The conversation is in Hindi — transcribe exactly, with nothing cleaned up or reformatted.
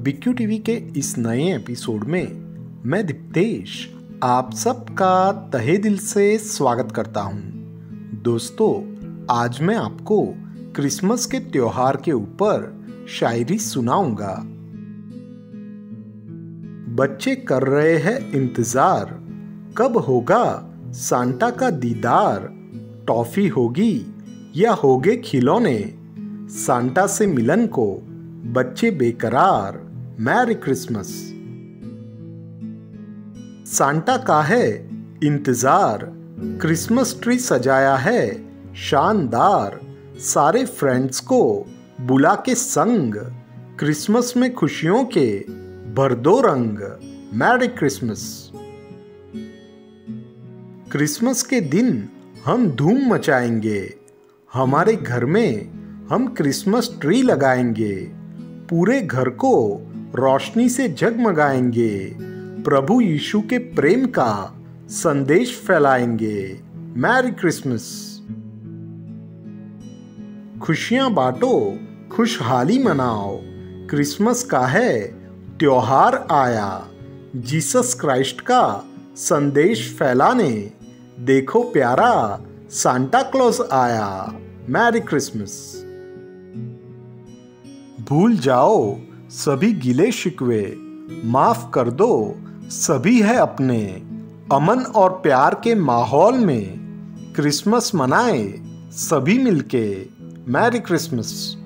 बिक्यू टीवी के इस नए एपिसोड में मैं दीप्तेश आप सबका तहे दिल से स्वागत करता हूं। दोस्तों, आज मैं आपको क्रिसमस के त्योहार के ऊपर शायरी सुनाऊंगा। बच्चे कर रहे हैं इंतजार, कब होगा सांता का दीदार। टॉफी होगी या होगे खिलौने, सांता से मिलन को बच्चे बेकरार। Merry Christmas. सांता का है इंतजार, क्रिसमस ट्री सजाया है शानदार। सारे फ्रेंड्स को बुला के संग, क्रिसमस में खुशियों के भर दो रंग। Merry Christmas. क्रिसमस के दिन हम धूम मचाएंगे, हमारे घर में हम क्रिसमस ट्री लगाएंगे। पूरे घर को रोशनी से जगमगाएंगे, प्रभु यीशु के प्रेम का संदेश फैलाएंगे। Merry Christmas. खुशियां बांटो, खुशहाली मनाओ, क्रिसमस का है त्योहार आया। जीसस क्राइस्ट का संदेश फैलाने, देखो प्यारा सांता क्लॉज आया। Merry Christmas. भूल जाओ सभी गिले शिकवे, माफ कर दो सभी है अपने। अमन और प्यार के माहौल में क्रिसमस मनाए सभी मिलके। Merry Christmas.